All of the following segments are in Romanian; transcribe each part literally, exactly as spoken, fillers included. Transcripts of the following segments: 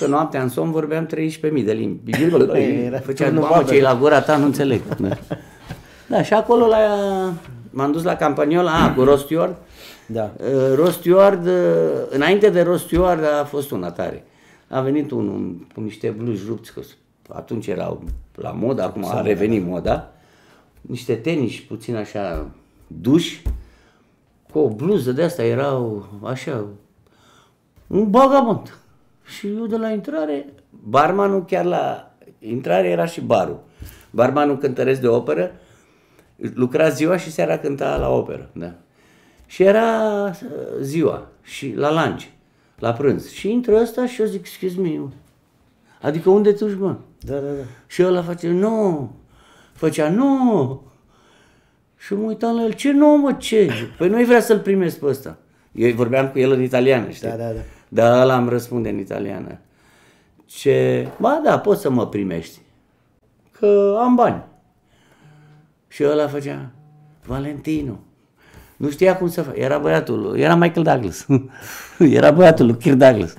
nouăsprezece noaptea în somn vorbeam treisprezece mii de limbi. Făcea, mamă, ce-i la gura ta, nu înțeleg. Da, da, și acolo la, m-am dus la Campagnola, a, cu Ross Stewart. Da. Uh, Ross Stewart, uh, înainte de Ross Stewart a fost una tare. A venit unul cu niște blugi rupți, că atunci erau la modă, acum a revenit moda. Niște tenis puțin așa duși, cu o bluză de asta, erau așa, un vagabond. Și eu de la intrare, barmanul chiar la intrare era și barul. Barmanul cântăresc de operă, lucra ziua și seara cânta la operă. Da. Și era ziua și la lunch, la prânz. Și intră ăsta și eu zic, excuse me, adică unde tu mă? Da, da, da. Și ăla face, nu, făcea, nu. Și mă uitam la el, ce nu, mă, ce? Păi nu-i vrea să-l primesc pe ăsta. Eu vorbeam cu el în italiană, știi? Da, da, da. Dar ăla îmi răspunde în italiană. Ce, ba da, poți să mă primești, că am bani. Și ăla făcea, Valentino. Nu știa cum să facă. Era băiatul, era Michael Douglas. Era băiatul lui Kirk Douglas.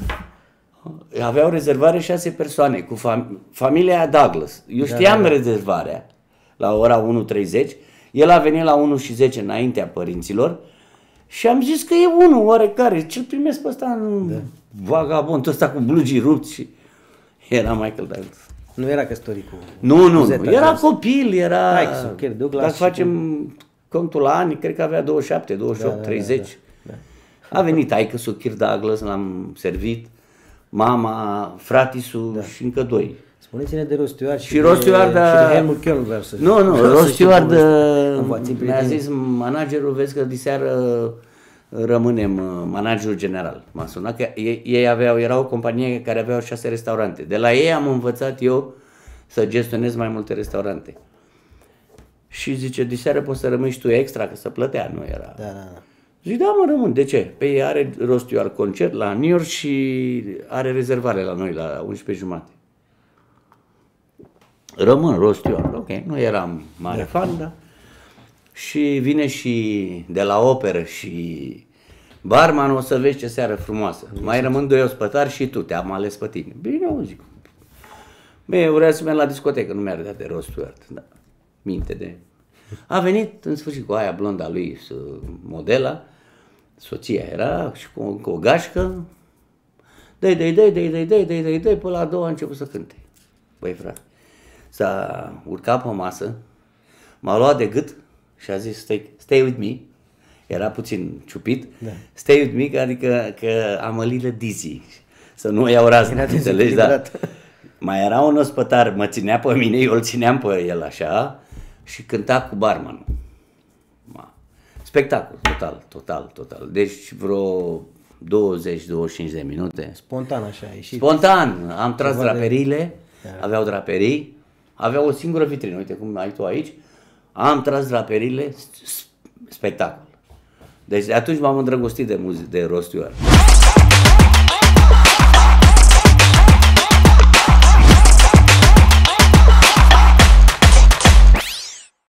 Aveau rezervare șase persoane cu fam- familia Douglas. Eu știam da, da, da. rezervarea la ora unu treizeci. El a venit la unu și zece înaintea părinților și am zis că e unul oarecare. Ce-l primesc pe ăsta în da. vagabond ăsta cu blugii rupți și era Michael Douglas. Nu era căsătorit cu... Nu, nu, nu. Era copil, era... Hai, Kirk Douglas. Dacă facem cu... contul la ani, cred că avea douăzeci și șapte, douăzeci și opt, da, treizeci. Da, da, da. A venit taică-sul Kirk Douglas, l-am servit, mama, fratisul da. și încă doi. Spuneți-ne de Ross Stewart și, și Ross Stewart, de, da, și de Helmut Kohl vreau să... Nu, nu, Ross Stewart mi-a zis managerul, vezi că diseară rămânem managerul general. M-a sunat că ei, ei aveau, era o companie care aveau șase restaurante. De la ei am învățat eu să gestionez mai multe restaurante. Și zice, diseară poți să rămâi și tu extra, că să plătea, nu era. Da, da, da. Zic, da, mă, rămân. De ce? Păi are Ross Stewart concert la New York și are rezervare la noi la unsprezece jumate. Rămân Ross Stewart, ok, nu eram mare da. fan, da. Și vine și de la operă și barman, o să vezi ce seară frumoasă. Mai rămân doi ospătari și tu, te-am ales pe tine. Bine, o zic. Bine, eu vreau să merg la discotecă, nu mi-ar dat de Ross Stewart, da. Minte de... A venit în sfârșit cu aia blonda lui, modela, soția era și cu, cu o gașcă. Dă-i, dă-i, dă-i, dă-i, dă-i, dă-i, dă-i, dă-i, dă-i, până la a doua a început să cânte. Băi, frate, s-a urcat pe masă, m-a luat de gât și a zis, stay, stay with me. Era puțin ciupit. Da. Stay with me, adică că am a little dizzy. Să nu iau razna, înțelegi? Da. Mai era un ospătar, mă ținea pe mine, eu îl țineam pe el așa și cânta cu barmanul. Spectacol, total, total, total. Deci vreo douăzeci douăzeci și cinci de minute. Spontan așa a ieșit. Spontan, am tras draperiile, de... aveau draperii, aveau o singură vitrină, uite cum ai tu aici, am tras draperiile, spectacol. Deci de atunci m-am îndrăgostit de muzică, de Ross Stewart.